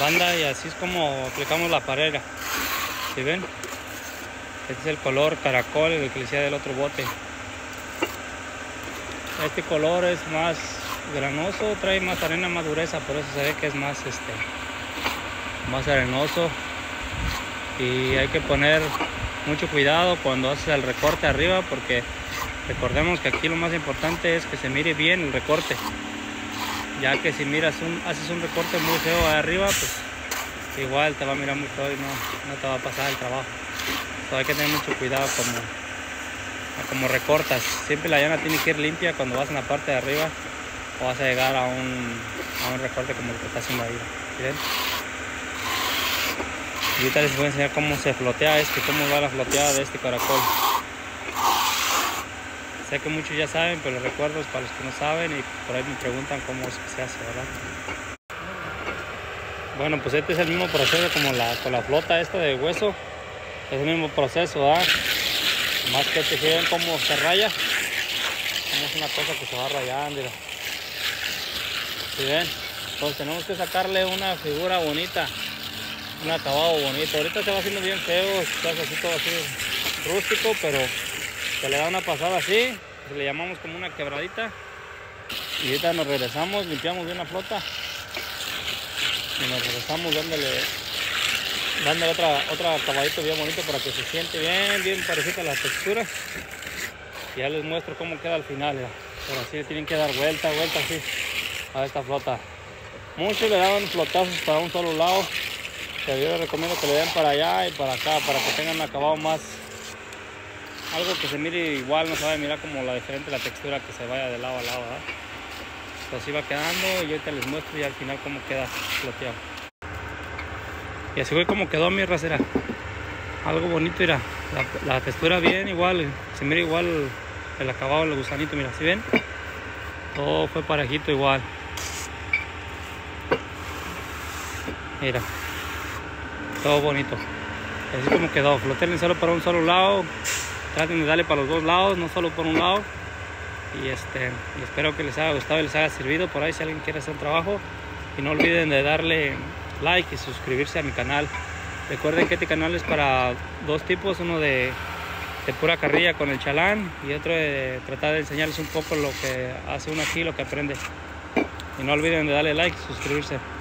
banda, y así es como aplicamos la pared. ¿Sí ven? Este es el color caracol, el que le decía del otro bote. Este color es más granoso, trae más arena, más dureza, por eso se ve que es más más arenoso. Y hay que poner mucho cuidado cuando haces el recorte arriba, porque recordemos que aquí lo más importante es que se mire bien el recorte, ya que si haces un recorte muy feo arriba, pues igual te va a mirar muy feo y no te va a pasar el trabajo. Entonces hay que tener mucho cuidado como recortas. Siempre la llana tiene que ir limpia cuando vas en la parte de arriba, o vas a llegar a un recorte como el que está haciendo ahí. ¿Bien? Y ahorita les voy a enseñar cómo se flotea cómo va la floteada de este caracol. Sé que muchos ya saben, pero les recuerdo para los que no saben y por ahí me preguntan cómo es que se hace, ¿verdad? Bueno, pues este es el mismo proceso como con la flota esta de hueso. Es el mismo proceso, ¿verdad? Más que se ven cómo se raya. Como es una cosa que se va rayando. ¿Sí ven? Entonces tenemos que sacarle una figura bonita, un acabado bonito. Ahorita se va haciendo bien feo, está así todo así rústico, pero se le da una pasada así, le llamamos como una quebradita. Y ahorita nos regresamos, limpiamos bien la flota y nos regresamos dándole otro acabadito bien bonito para que se siente bien parecida la textura. Y ya les muestro cómo queda al final, ya. Pero así le tienen que dar vuelta así a esta flota. Muchos le dan flotazos para un solo lado, pero yo les recomiendo que le den para allá y para acá, para que tengan un acabado más, algo que se mire igual, no se vaya a mirar como la diferente la textura, que se vaya de lado a lado, ¿verdad? Pues así va quedando y ahorita les muestro ya al final cómo queda floteado. Y así fue como quedó mi rasera. Algo bonito, mira, la textura bien igual, se mira igual el acabado del gusanito, mira, ¿sí ven? Todo fue parejito igual. Mira, todo bonito. Así como quedó, floteen solo para un solo lado. Traten de darle para los dos lados, no solo por un lado. Y espero que les haya gustado y les haya servido. Por ahí si alguien quiere hacer un trabajo, y no olviden de darle like y suscribirse a mi canal. Recuerden que este canal es para dos tipos, uno de pura carrilla con el chalán, y otro de tratar de enseñarles un poco lo que hace uno aquí, lo que aprende. Y no olviden de darle like y suscribirse.